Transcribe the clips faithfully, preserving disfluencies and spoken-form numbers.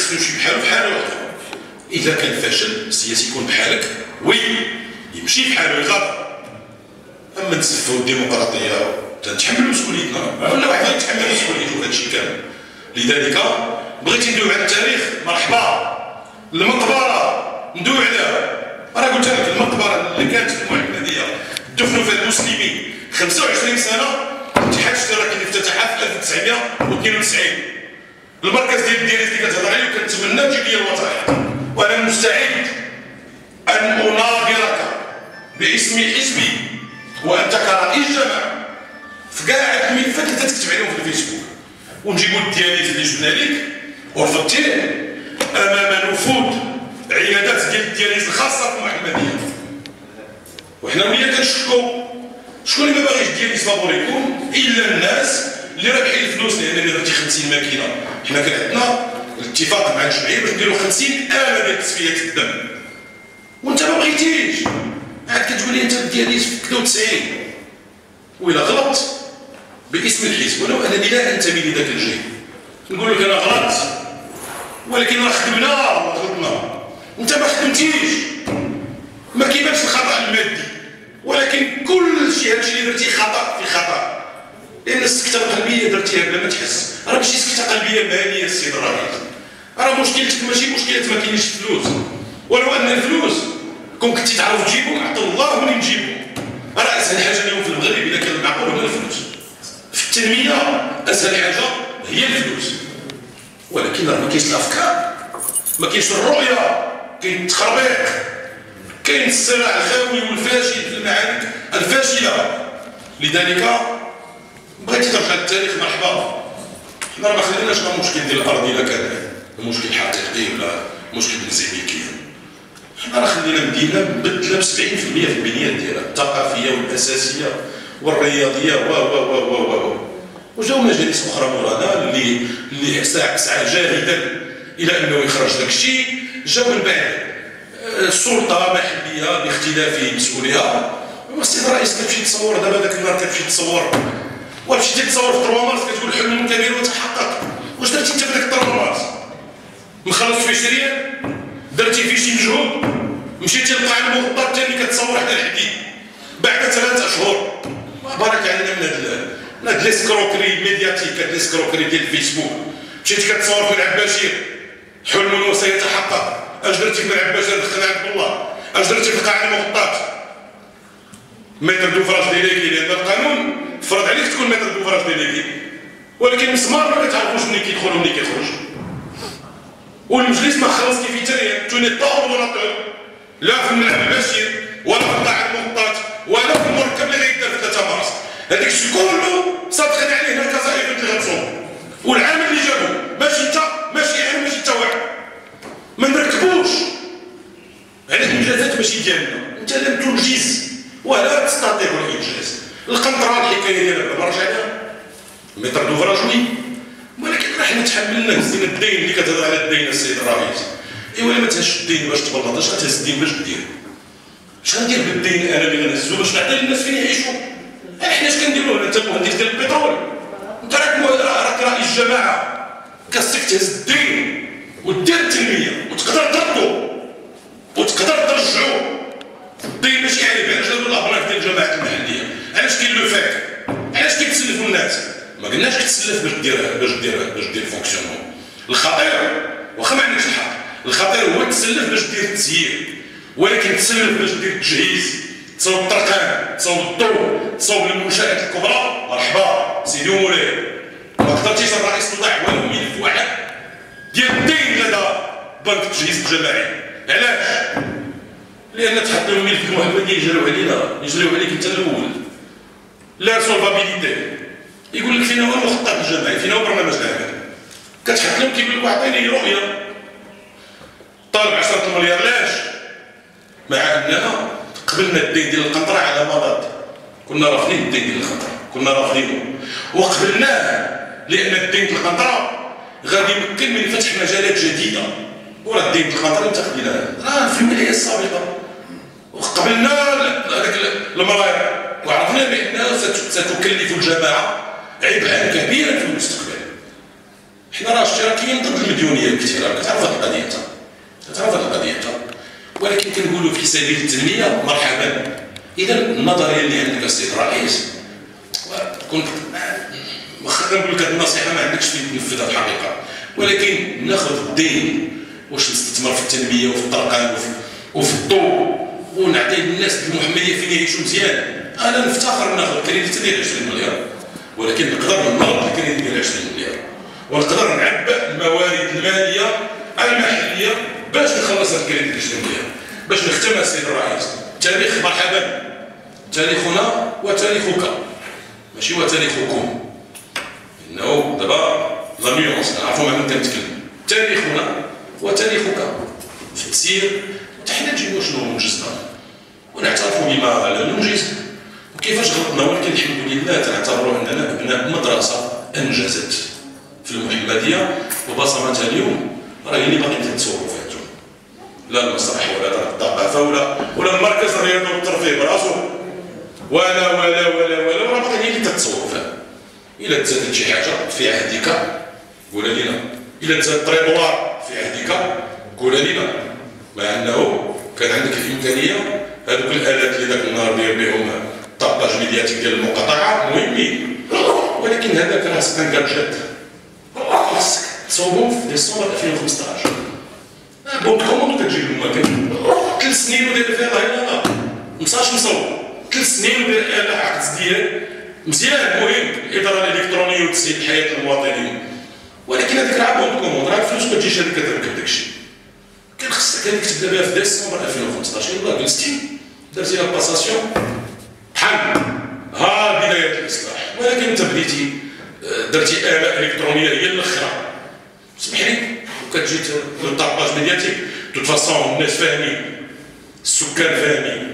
خصو يمشي بحالو بحالو. اذا كان فاشل السياسي يكون بحالك وي يمشي بحالو يغادر. اما نتسفوا الديمقراطيه تنتحملوا مسؤوليتنا ولا واحد غير يتحمل مسؤوليته في هذا الشيء كامل. لذلك بغيتي ندوي على التاريخ مرحبا. المقبره ندوي عليها. راه قلت لك المقبره اللي كانت في المحمديه دفنوا فيها المسلمين خمسة وعشرين سنه. الاتحاد الاشتراكي اللي افتتحها في ألف وتسعمائة واثنين وتسعين. المركز ديال الدياليز اللي كتهضر عليه وكنتمنى تجي لي الوطنيه. وانا مستعد ان اناظرك باسم حزبي وانت كرئيس جماعه في كاع الملفات اللي تكتب عليهم في الفيسبوك، ونجيبوا الدياليز اللي جبنا لك ورفضتيه امام نفوذ عيادات ديال الدياليز الخاصه في المحمديه. وحنا وياك كنشكو شكون اللي ما باغيش دياليز فابوريكم الا الناس اللي رابحين الفلوس. لان اللي درتي خمسين ماكينه، حنا كان عندنا الاتفاق مع الجمعيه باش نديروا خمسين آلة ديال تصفيه الدم وانت ما بغيتيش. عاد كتقول لي انت الدياليز في ثلاثة وتسعين وإلا غلط باسم الحزب ولو انني لا انتمي لذاك الجيل نقول لك انا غلط، ولكن راه خدمنا وغلطنا. انت ما خدمتيش، ما كيبانش الخطا المادي، ولكن كل شيء هادشي اللي درتي خطا في خطا. لان السكته القلبيه درتيها بلا ما تحس. راه ماشي سكته قلبيه مهنيه السيد الرئيس، راه مشكلتك ماشي مشكله ما كاينش فلوس. ولو ان الفلوس كون كنتي تعرف تجيبهم عطا الله منين تجيبهم. راه اسهل حاجه اليوم في المغرب اذا كان المعقول هو الفلوس. في التنميه اسهل حاجه هي الفلوس، ولكن راه ما كاينش الافكار، ما كاينش الرؤيه، كاين التخربيق، كاين الصراع الخاوي والفاشل في المعارك الفاشله. لذلك بغيتي ترجع للتاريخ مرحبا. حنا راه ما خليناش غير المشكل ديال الارض الا كان مشكل حقيقي ولا مشكل بالنسبه كيان. حنا راه خلينا مدينه مبدله ب سبعين بالمئة في البنيات ديالها الثقافيه والاساسيه والرياضيه و و و و و وجاو مجالس اخرى مورانا اللي اللي سعى جاهدا الى انه يخرج داك الشيء. جاو من بعد السلطه محليه باختلاف مسؤوليها. السيد الرئيس كتمشي تصور دابا داك النهار كتمشي تصور ومشيتي تصور في تروا مارس كتقول حلم كبير وتحقق. واش درتي انت في داك تروا مارس؟ مخلص في عشرين درتي فيه شي مجهود؟ مشيتي للقاع المغطى الثاني كتصور حدا الحديد بعد ثلاث اشهر. بارك علينا من هاد من هاد ليسكروكري ميدياتيك، هاد ليسكروكري ديال الفيسبوك. مشيتي كتصور في العباشير حلم وسيتحقق. اش درتي في العباشير دخلنا عند الله؟ اش درتي في القاع المغطى؟ متر دوفراج ديليكي، لان القانون فرض عليك تكون متر دوفراج ديليكي، ولكن المسمار ما كتعرفوش منين كيدخل ومنين كيخرج. والمجلس ما خلص كيف يتريا توني با اوردوناتور لا في العباشير ولا في القاع المغطى ولا في المركب اللي غيدار في ثلاثة مارس. هذاك الشيء كله صادقين عليه هنا الكازا اللي غتصوب. والعامل اللي جابو ماشي انت ماشي انا ماشي انت واحد. ما نركبوش هذه الانجازات ماشي ديالنا. انت لم تنجز ولا تستطيع الانجاز. القنطره الحكايه ديالها ما رجعنا متر دوفراج وي، ولكن راه حنا تحملنا هزينا الدين اللي كتهضر على الدين السيد الرئيس. ايوا الا ما تهزش الدين باش تبلط اش غتهز الدين باش دير؟ اش غندير بالدين انا اللي غنهزو باش نعطي للناس فين يعيشوا؟ حنا اش كنديروا هنا؟ انت مهندس ديال البترول، انت راك راك رئيس جماعه كاستك تهز الدين ودير التنميه وتقدر تردو وتقدر ترجعو. الدين ماشي عيب، علاش داروا الابراك ديال الجماعات المحليه؟ علاش كاين لو فاك؟ علاش كيتسلفوا الناس؟ ما قلناش كتسلف باش دير باش دير باش دير فونكسيونمون. الخطير واخا ما عندكش الحق، الخطير هو تسلف باش دير التسيير، ولكن تسلف باش دير التجهيز، تصاوب الطرقان، تصاوب الضوء، تصاوب المنشآت الكبرى. مرحبا سيدي ومولاي، ما قدرتيش الرئيس تطلع والو ملف واحد ديال الدين لدى بنك التجهيز الجماعي. علاش؟ لان تحط لهم ملف المحمديه يجريو علينا، يجريو عليك انت الاول. لا سولفابيليتي، يقول لك فينا هو المخطط الجماعي، فينا هو برنامج العمل. كتحط لهم كيقول لك اعطيني رؤيه طالب عشرة المليار. علاش؟ مع اننا قبلنا الدين ديال القنطره على مضض، كنا رافضين الدين ديال القنطره، كنا رافضينه وقبلناه لان الدين ديال القنطره غادي يمكن من فتح مجالات جديده. وراه الدين ديال القنطره اللي تاخذيناه راه في الولايه السابقه، وقبلنا هذاك المرايا وعرفنا بانها ستكلف الجماعه عبئا كبيرا في المستقبل. حنا راه اشتراكيين ضد المديونيه كثير، راك تعرف هذه القضيه انت تعرف هذه القضيه انت ولكن كنقولوا في سبيل التنميه مرحبا. اذا النظريه اللي عندك السيد الرئيس كنت واخا نقول لك هذه النصيحه ما عندكش فين تنفذها في الحقيقه، ولكن ناخذ الدين واش نستثمر في التنميه وفي الطرقان وفي, وفي الضوء ونعطي للناس المحمديه فين يعيشوا مزيان. انا نفتخر ناخذ كريديت ديال عشرين مليار، ولكن نقدر نمرض الكريديت ديال عشرين مليار ونقدر نعبأ الموارد الماليه المحليه باش نخلص هذا الكريديت ديال عشرين مليار باش نختمها السيد الرئيس. تاريخ مرحبا، تاريخنا وتاريخك ماشي وتاريخكم، انه دابا لا نيونس نعرفوا مع من كنتكلم. تاريخنا وتاريخك في التسيير حنا نجيبوا شنو انجزنا ونعترفوا بما لا ننجز وكيفاش غلطنا، ولكن الحمد لله تنعتبروا اننا ابناء مدرسه انجزت في المحمديه وبصمتها اليوم راه هي اللي باقيين تتصوروا فيها انتم، لا المسرح ولا دار الثقافه ولا ولا المركز الرياضي والترفيه براسو ولا ولا ولا ولا راه باقيين هي اللي تتصوروا فيها. الا تزادت شي حاجه في عهدك قول لنا، الا تزاد الطريطوار في عهدك قول لنا، مع انه كان عندك الامكانيه هذوك الالات اللي ذاك النهار داير بهم الطاباج ميدياتيك ديال المقاطعه مهمين، ولكن هذاك راه سكان كارجات خاصك تصوبوا في ديسمبر ألفين وخمسطاش. بونك كوموند كتجيب المكان ثلاث سنين وداير فيها لا مصاش مصوب ثلاث سنين وداير اله عقد ديال مزيان مهم الاداره الالكترونيه وتسهيل حياه المواطنين، ولكن هذيك راه بونك كوموند راه الفلوس ما تجيش هذيك تركب داكشي. كان خصك هذيك تبدا بها في ديسمبر ألفين وخمسطاش يلاه جلستي درتي لا باساسيون بحال ها بدايه الاصلاح، ولكن انت بديتي درتي اله الكترونيه هي الاخرى سمح لي وكتجي للطاباج ميدياتيك دو فاسون الناس فاهمين السكان فاهمين.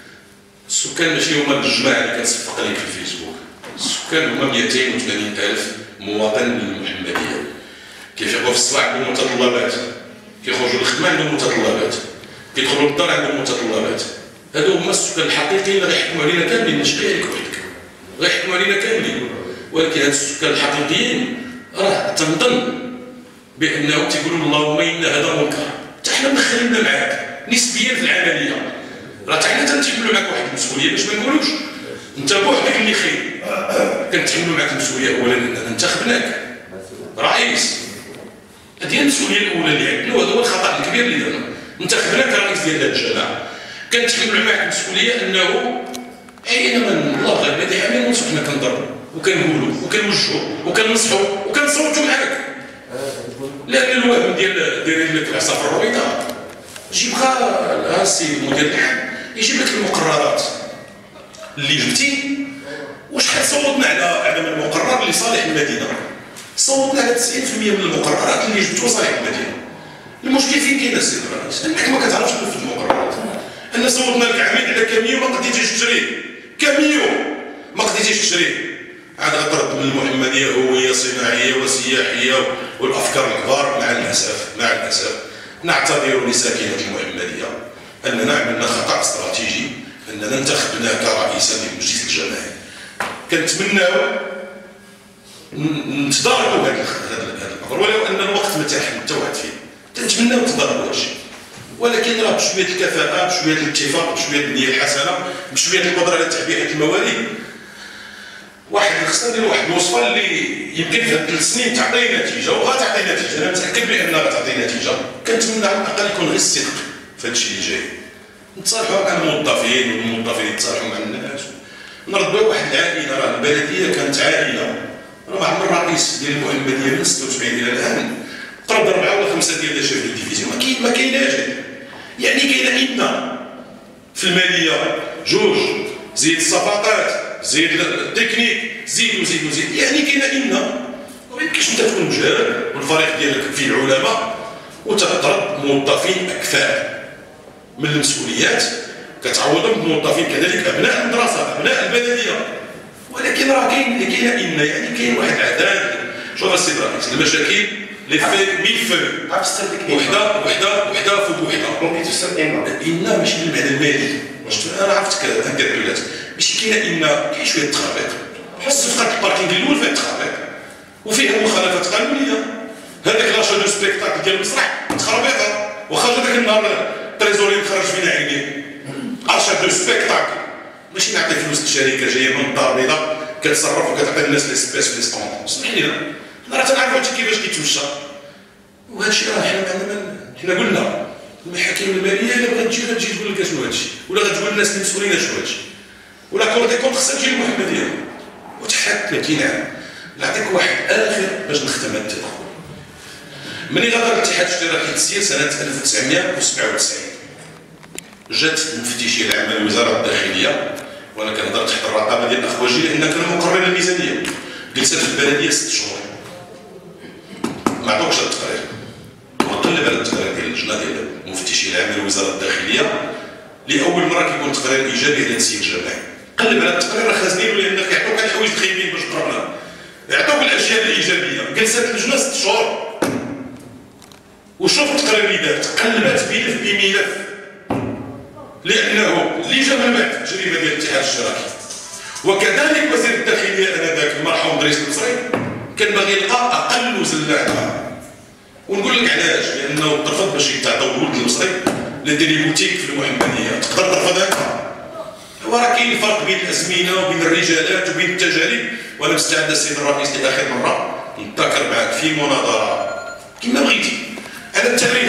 السكان ماشي هما الجماعه اللي كتصفق لك في الفيسبوك، السكان هما مئتين وثمانين ألف مواطن من المحمديه كيفيقوا في الصباح عندهم متطلبات، كيخرجوا للخدمه عندهم متطلبات، كيدخلوا للدار عندهم متطلبات. هادو هما السكان الحقيقيين اللي غيحكموا علينا كاملين ماشي غير عليك وحدك، غيحكموا علينا كاملين. ولكن هاد السكان الحقيقيين راه تنظن بانهم تيقولوا اللهم ان هذا منكر، حتى حنا مدخليننا معاك نسبيا في العمليه، راه حتى حنا تنتحملوا معاك واحد المسؤوليه باش ما نقولوش انت بوحدك اللي خير، كنتحملوا معاك المسؤوليه اولا اننا انتخبناك رئيس. هذه هي المسؤوليه الاولى اللي عندنا وهذا هو الخطا الكبير اللي درنا، انتخبناك رئيس ديال هذه الجماعه، كنتحملوا معاك المسؤوليه انه اينما الله غير هذه عاملين وصفنا كنضربوا وكنقولوا وكنوجهوا وكننصحوا وكنصوتوا معاك، لان الوهم ديال دايرين لك العصافره البيضاء جيب غا السيد مدير الحل يجيب لك المقررات اللي جبتي. واش حد صوتنا على عدم المقرر لصالح المدينه؟ صوتنا على تسعين بالمئة من المقررات اللي جبتوا صالح المدينه. المشكل فين كاين السيد الرئيس؟ انك ما كتعرفش تنفذ المقررات. انا صوتنا لك عميد على كاميو ما قديتيش تشريه، كاميو ما قديتيش تشريه، عاد غترد من المحمديه هويه صناعيه وسياحيه والافكار الكبار. مع الاسف مع الاسف نعتذر لساكنه المحمديه اننا عملنا خطا استراتيجي اننا انتخبناك رئيسا للمجلس الجماعي. كنتمناو نتضاربوا هذا الامر ولو ان الوقت ما تيحمل حتى واحد فينا، كنتمناو نتضاربوا هذا الشيء، ولكن راه بشويه الكفاءه بشويه الاتفاق بشويه النيه الحسنه بشويه القدره على تعبئه الموارد واحد خصنا نديرو واحد الوصفه اللي يمكن في هاد ثلاث سنين تعطي نتيجه وغتعطي نتيجه. انا متاكد بانها غتعطي نتيجه. كنتمنى على الاقل يكون غير الصدق في هاد الشيء اللي جاي، نتصالحوا مع الموظفين والموظفين يتصالحوا مع الناس، نردوا واحد العائله. راه البلديه كانت عائله، راه عمر الرئيس ديال المحمديه من ستة وسبعين الى الان طرد اربعه ولا خمسه ديال الشيف الديفيزيون، ما كاين ما كايناش. يعني كاينه عندنا في الماليه جوج زيد الصفقات زيد التكنيك زيد وزيد وزيد، يعني كاينه عندنا. ما يمكنش انت تكون مجهل والفريق ديالك فيه العلماء وتطرد موظفين اكفاء من المسؤوليات كتعوضهم بموظفين كذلك ابناء المدرسه ابناء البلديه. ولكن راه كاين كاينه عندنا يعني كاين واحد العدد. شوف السيد الرئيس المشاكل لي في ميل فو وحده وحده وحده فوق وحده ممكن تستخدم ان ماشي بالمعنى المالي. انا عرفتك انكابيولات ماشي كاينه ان كاين شويه تخربيق. حس صفقه الباركينغ الاول فيها تخربيق وفيها مخالفات قانونيه هذاك لاشا دو سبيكتاكل ديال المسرح تخربيطه، واخا جا داك النهار التريزوري مخرج فينا عينيه. اشا دو سبيكتاكل ماشي نعطي فلوس للشركه جايه من الدار البيضاء كتصرف وكتعطي الناس لي سبيس في لي ستوند. اسمح لي انا راه تنعرف هادشي كيفاش كيتمشى، وهادشي راه حنا حنا قلنا المحاكم الماليه الا بغات تجي غتجي تقول لك اشنو هادشي، ولا غتقول للناس المسؤولين اشنو هادشي، ولا كور دي كونت خصها تجي المحمديه وتحكم كينعم. نعطيك واحد اخر باش نختم هاد التدخل. ملي غادر الاتحاد الاشتراكي التسيير سنه ألف وتسعمائة وسبعة وتسعين جات المفتشيه العامه لوزاره الداخليه، وانا كنهضر تحت الرقابه ديال الاخ وجيه لان كانوا مقررين الميزانيه، جلسات في البلديه ست شهور ما عطوكش هذا التقرير. وقلب على التقرير ديال اللجنه ديال المفتشيه العامه لوزاره الداخليه لاول مره كيكون تقرير ايجابي على التسيير الجماعي. قلب على التقرير راه خازنينو لان كيعطوك الحوايج الخايبين باش تقربنا، يعطوك الاشياء الايجابيه. جلسات اللجنه ست شهور وشوف التقرير اللي دارت، قلبات ملف بملف لانه اللي جا من بعد التجربه ديال الاتحاد الاشتراكي وكذلك وزير الداخليه انذاك المرحوم دريس البصري كان باغي يلقى اقل زلاعه. ونقول لك علاش، لانه ترفض باش يتعطاو الولد البصري لديري بوتيك في المحمديه، تقدر ترفض انت. هو راه كاين فرق بين الازمنه وبين الرجالات وبين التجارب، وانا مستعد السيد الرئيس لاخر مره نتذاكر معك في مناظره كما بغيتي على التاريخ